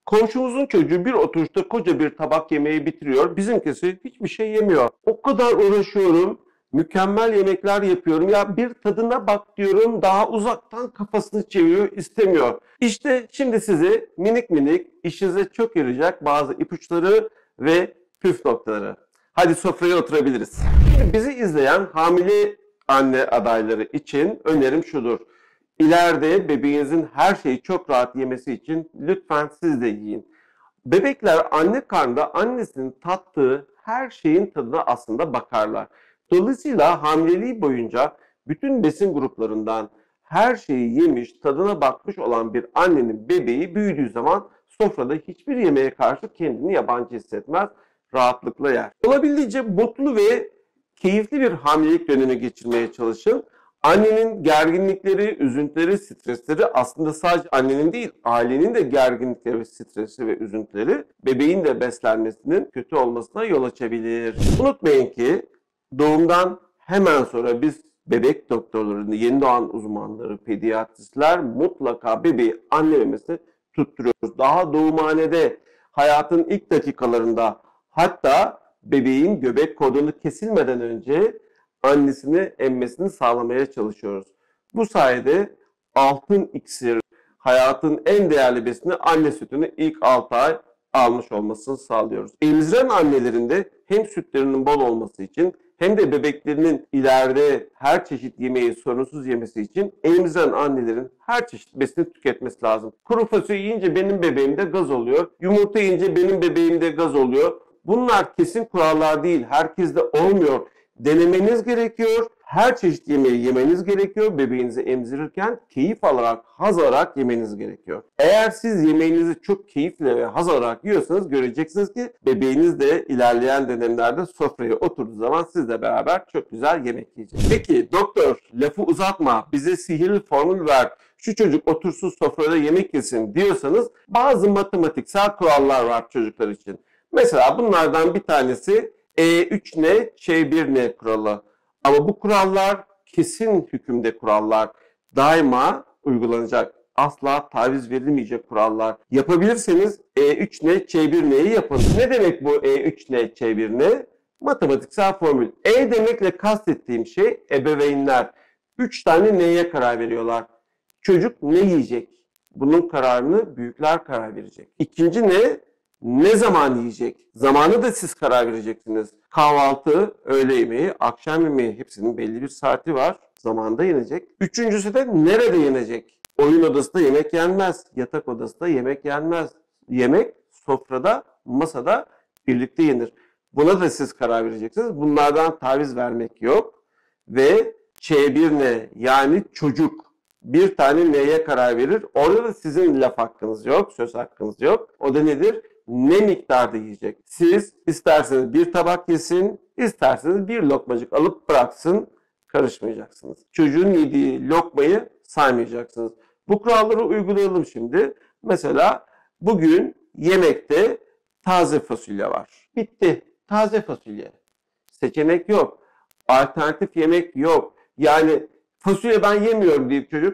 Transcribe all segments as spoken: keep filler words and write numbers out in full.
Komşumuzun çocuğu bir oturuşta koca bir tabak yemeği bitiriyor. Bizimkisi hiçbir şey yemiyor. O kadar uğraşıyorum. Mükemmel yemekler yapıyorum. Ya bir tadına bak diyorum. Daha uzaktan kafasını çeviriyor, istemiyor. İşte şimdi size minik minik işinize çok yarayacak bazı ipuçları ve püf noktaları. Hadi sofraya oturabiliriz. Şimdi bizi izleyen hamile anne adayları için önerim şudur. İleride bebeğinizin her şeyi çok rahat yemesi için lütfen siz de yiyin. Bebekler anne karnında annesinin tattığı her şeyin tadına aslında bakarlar. Dolayısıyla hamileliği boyunca bütün besin gruplarından her şeyi yemiş, tadına bakmış olan bir annenin bebeği büyüdüğü zaman sofrada hiçbir yemeğe karşı kendini yabancı hissetmez, rahatlıkla yer. Olabildiğince mutlu ve keyifli bir hamilelik dönemi geçirmeye çalışın. Annenin gerginlikleri, üzüntüleri, stresleri aslında sadece annenin değil, ailenin de gerginlikleri, stresi ve üzüntüleri bebeğin de beslenmesinin kötü olmasına yol açabilir. Unutmayın ki doğumdan hemen sonra biz bebek doktorlarını, yeni doğan uzmanları, pediatristler mutlaka bebeği anne memesine tutturuyoruz. Daha doğumhanede, hayatın ilk dakikalarında, hatta bebeğin göbek kordonu kesilmeden önce annesini emmesini sağlamaya çalışıyoruz. Bu sayede altın iksir, hayatın en değerli besini anne sütünü ilk altı ay almış olmasını sağlıyoruz. Emziren annelerin de hem sütlerinin bol olması için hem de bebeklerinin ileride her çeşit yemeği sorunsuz yemesi için emziren annelerin her çeşit besini tüketmesi lazım. Kuru fasulye yiyince benim bebeğimde gaz oluyor, yumurta yiyince benim bebeğimde gaz oluyor. Bunlar kesin kurallar değil, herkeste olmuyor. Denemeniz gerekiyor. Her çeşit yemeği yemeniz gerekiyor. Bebeğinizi emzirirken keyif alarak, haz alarak yemeniz gerekiyor. Eğer siz yemeğinizi çok keyifle ve haz alarak yiyorsanız göreceksiniz ki bebeğiniz de ilerleyen dönemlerde sofraya oturduğu zaman sizle beraber çok güzel yemek yiyecek. Peki doktor lafı uzatma, bize sihirli formül ver, şu çocuk otursun sofrada yemek yesin diyorsanız bazı matematiksel kurallar var çocuklar için. Mesela bunlardan bir tanesi E üç ne, Ç bir ne kuralı. Ama bu kurallar kesin hükümde kurallar. Daima uygulanacak. Asla taviz verilmeyecek kurallar. Yapabilirseniz E üç ne, Ç bir ne'yi yapın. Ne demek bu E üç ne, Ç bir ne? Matematiksel formül. E demekle kastettiğim şey ebeveynler. üç tane neye karar veriyorlar. Çocuk ne yiyecek? Bunun kararını büyükler karar verecek. İkinci ne? Ne zaman yiyecek? Zamanı da siz karar vereceksiniz. Kahvaltı, öğle yemeği, akşam yemeği hepsinin belli bir saati var. Zamanında yenecek. Üçüncüsü de nerede yenecek? Oyun odasında yemek yenmez. Yatak odasında yemek yenmez. Yemek sofrada, masada birlikte yenir. Buna da siz karar vereceksiniz. Bunlardan taviz vermek yok. Ve Ç bir ne? Yani çocuk bir tane neye karar verir? Orada da sizin laf hakkınız yok, söz hakkınız yok. O da nedir? Ne miktarda yiyecek? Siz isterseniz bir tabak yesin, isterseniz bir lokmacık alıp bıraksın, karışmayacaksınız. Çocuğun yediği lokmayı saymayacaksınız. Bu kuralları uygulayalım şimdi. Mesela bugün yemekte taze fasulye var. Bitti. Taze fasulye. Seçenek yok. Alternatif yemek yok. Yani fasulye ben yemiyorum deyip çocuk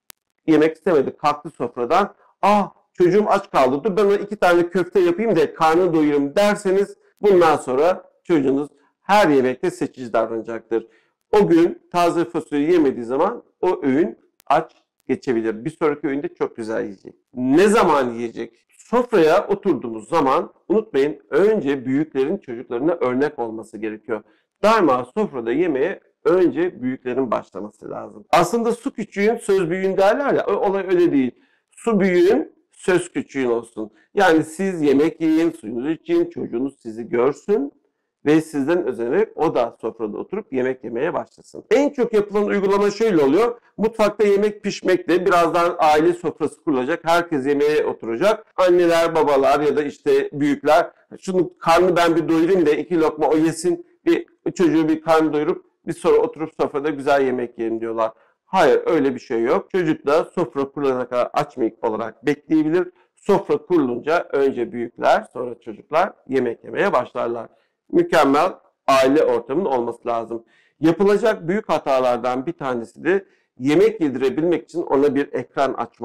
yemek istemedi. Kalktı sofradan. Ah çocuğum aç kaldı. Dur ben ona iki tane köfte yapayım da karnını doyurayım derseniz bundan sonra çocuğunuz her yemekte seçici davranacaktır. O gün taze fasulye yemediği zaman o öğün aç geçebilir. Bir sonraki öğünde çok güzel yiyecek. Ne zaman yiyecek? Sofraya oturduğumuz zaman unutmayın önce büyüklerin çocuklarına örnek olması gerekiyor. Daima sofrada yemeğe önce büyüklerin başlaması lazım. Aslında su küçüğün söz büyüğün derler ya, olay öyle değil. Su büyüğün söz küçüğün olsun. Yani siz yemek yiyin, suyunuzu için, çocuğunuz sizi görsün ve sizden özenerek o da sofrada oturup yemek yemeye başlasın. En çok yapılan uygulama şöyle oluyor. Mutfakta yemek pişmekte, birazdan aile sofrası kurulacak, herkes yemeğe oturacak. Anneler, babalar ya da işte büyükler, şunun karnını ben bir doyurayım da iki lokma o yesin, bir çocuğu bir karnı doyurup bir sonra oturup sofrada güzel yemek yiyelim diyorlar. Hayır öyle bir şey yok. Çocuk da sofra kurulana kadar aç olarak bekleyebilir. Sofra kurulunca önce büyükler sonra çocuklar yemek yemeye başlarlar. Mükemmel aile ortamının olması lazım. Yapılacak büyük hatalardan bir tanesi de yemek yedirebilmek için ona bir ekran açmak.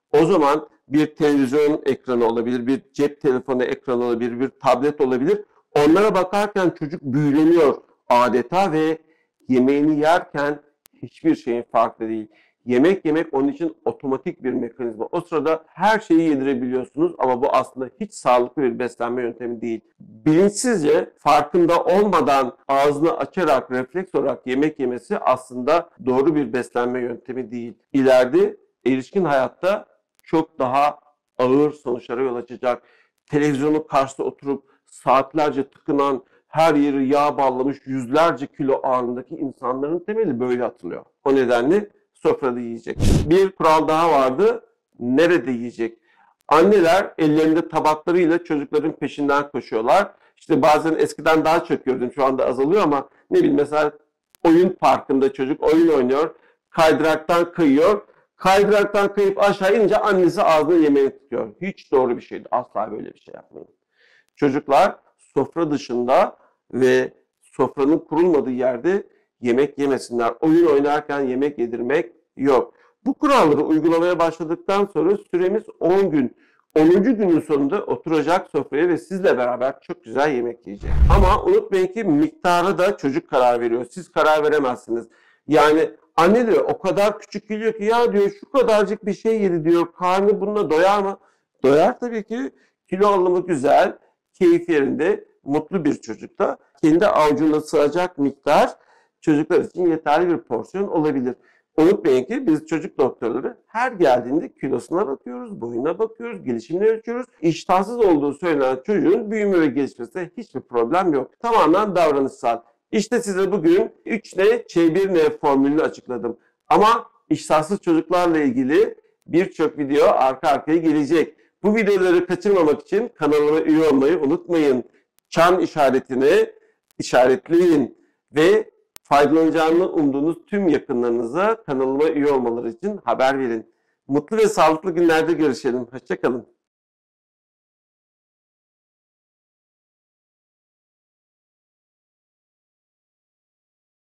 O zaman bir televizyon ekranı olabilir, bir cep telefonu ekranı olabilir, bir tablet olabilir. Onlara bakarken çocuk büyüleniyor adeta ve yemeğini yerken hiçbir şeyin farklı değil. Yemek yemek onun için otomatik bir mekanizma. O sırada her şeyi yedirebiliyorsunuz ama bu aslında hiç sağlıklı bir beslenme yöntemi değil. Bilinçsizce, farkında olmadan ağzını açarak, refleks olarak yemek yemesi aslında doğru bir beslenme yöntemi değil. İleride erişkin hayatta çok daha ağır sonuçlara yol açacak. Televizyonun karşısında oturup saatlerce tıkınan, her yeri yağ bağlamış yüzlerce kilo ağırlığındaki insanların temeli böyle atılıyor. O nedenle sofrada yiyecek. Bir kural daha vardı. Nerede yiyecek? Anneler ellerinde tabaklarıyla çocukların peşinden koşuyorlar. İşte bazen eskiden daha çok gördüm, şu anda azalıyor ama ne bileyim mesela oyun parkında çocuk oyun oynuyor. Kaydıraktan kayıyor. Kaydıraktan kayıp aşağı inince annesi ağzına yemeğini tutuyor. Hiç doğru bir şeydi. Asla böyle bir şey yapmayın. Çocuklar sofra dışında ve sofranın kurulmadığı yerde yemek yemesinler. Oyun oynarken yemek yedirmek yok. Bu kuralları uygulamaya başladıktan sonra süremiz on gün. onuncu günün sonunda oturacak sofraya ve sizle beraber çok güzel yemek yiyecek. Ama unutmayın ki miktarı da çocuk karar veriyor. Siz karar veremezsiniz. Yani anne diyor o kadar küçük geliyor ki ya diyor şu kadarcık bir şey yedi diyor. Karnı bununla doyar mı? Doyar tabii ki. Kilo alımı güzel, keyif yerinde, mutlu bir çocukta kendi avucuna sığacak miktar çocuklar için yeterli bir porsiyon olabilir. Unutmayın ki biz çocuk doktorları her geldiğinde kilosuna bakıyoruz, boyuna bakıyoruz, gelişimini ölçüyoruz. İştahsız olduğu söylenen çocuğun büyüme ve gelişmesinde hiçbir problem yok. Tamamen davranışsal. İşte size bugün üç N Ç bir N formülünü açıkladım. Ama iştahsız çocuklarla ilgili birçok video arka arkaya gelecek. Bu videoları kaçırmamak için kanalıma üye olmayı unutmayın. Çan işaretini işaretleyin ve faydalanacağını umduğunuz tüm yakınlarınıza kanalıma üye olmaları için haber verin. Mutlu ve sağlıklı günlerde görüşelim. Hoşça kalın.